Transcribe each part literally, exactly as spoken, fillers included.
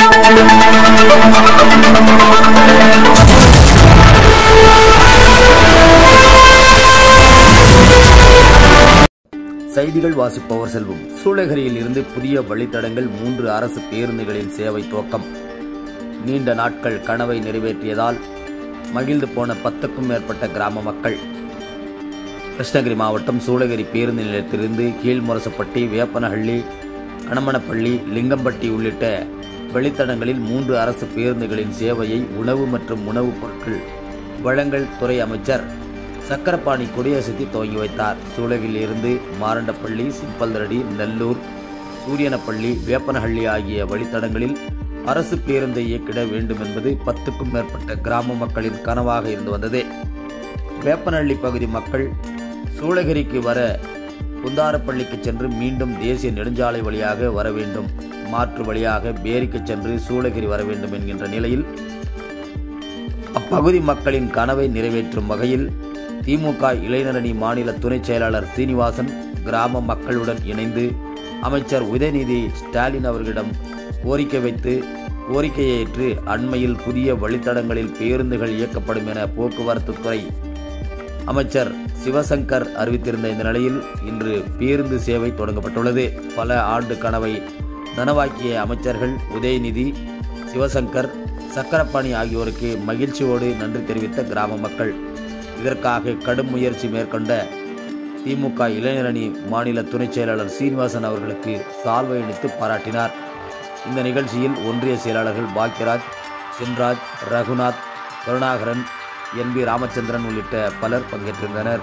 செய்திகள் வாசிப்பவர் செல்வம். சூளகிரியில் இருந்து புதிய வழித்தடங்கள் மூன்று அரசு பேருந்துகளின் சேவை துவக்கம். நீண்ட நாட்கள் கனவை நிறைவேற்றியதால் மகிழ்ந்து போன பத்துக்கும் மேற்பட்ட கிராம மக்கள். கிருஷ்ணகிரி மாவட்டம் சூளகிரி பேருந்து நிலையத்திலிருந்து கீழ்முரசப்பட்டி, வேப்பனஹள்ளி, கணமனப்பள்ளி, லிங்கம்பட்டி உள்ளிட்ட வழித்தடங்களில் மூன்று அரசு பேருந்துகளின் சேவையை உணவு மற்றும் உணவுப் பொருட்கள் வழங்கல் துறை அமைச்சர் சக்கரபாணி கொடியசைத்து துவங்கி வைத்தார். சூளகிரியில் இருந்து மாரண்டப்பள்ளி, சிம்பல்தரடி, நெல்லூர், சூரியனப்பள்ளி, வேப்பனஹள்ளி ஆகிய வழித்தடங்களில் அரசு பேருந்தை இயக்கிட வேண்டும் என்பது பத்துக்கும் மேற்பட்ட கிராம மக்களின் கனவாக இருந்து வந்தது. வேப்பனஹள்ளி பகுதி மக்கள் சூளகிரிக்கு வர குந்தாரப்பள்ளிக்கு சென்று மீண்டும் தேசிய நெடுஞ்சாலை வழியாக வர வேண்டும், மாற்று வழியாக பேரிக்கு சென்று சூளகிரி வர வேண்டும் என்கின்ற நிலையில் அப்பகுதி மக்களின் கனவை நிறைவேற்றும் வகையில் திமுக இளைஞரணி மாநில துணை செயலாளர் சீனிவாசன் கிராம மக்களுடன் இணைந்து அமைச்சர் உதயநிதி ஸ்டாலின் அவர்களிடம் கோரிக்கை வைத்து கோரிக்கையை ஏற்று அண்மையில் புதிய வழித்தடங்களில் பேருந்துகள் இயக்கப்படும் என போக்குவரத்து துறை அமைச்சர் சிவசங்கர் அறிவித்திருந்த இந்த நிலையில் இன்று பேருந்து சேவை தொடங்கப்பட்டுள்ளது. பல ஆண்டு கனவை நனவாக்கிய அமைச்சர்கள் உதயநிதி, சிவசங்கர், சக்கரபாணி ஆகியோருக்கு மகிழ்ச்சியோடு நன்றி தெரிவித்த கிராம மக்கள். இதற்காக கடும் முயற்சி மேற்கொண்ட திமுக இளைஞரணி மாநில துணை செயலாளர் சீனிவாசன் அவர்களுக்கு சால்வை அணித்து பாராட்டினார். இந்த நிகழ்ச்சியில் ஒன்றிய செயலாளர்கள் பாக்யராஜ், சின்ராஜ், ரகுநாத், கருணாகரன், என் பி ராமச்சந்திரன் உள்ளிட்ட பலர் பங்கேற்றிருந்தனர்.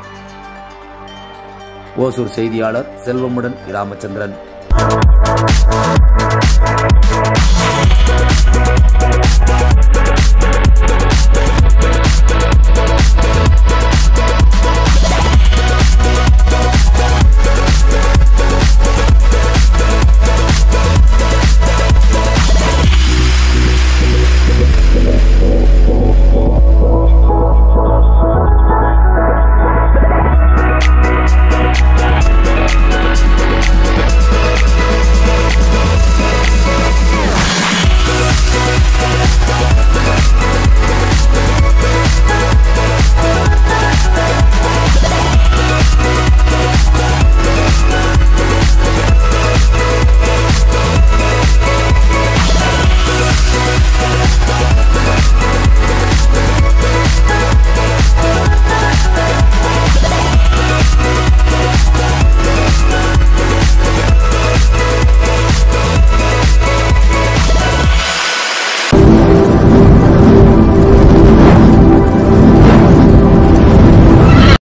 ஓசூர் செய்தியாளர் செல்வமுடன் ராமச்சந்திரன்.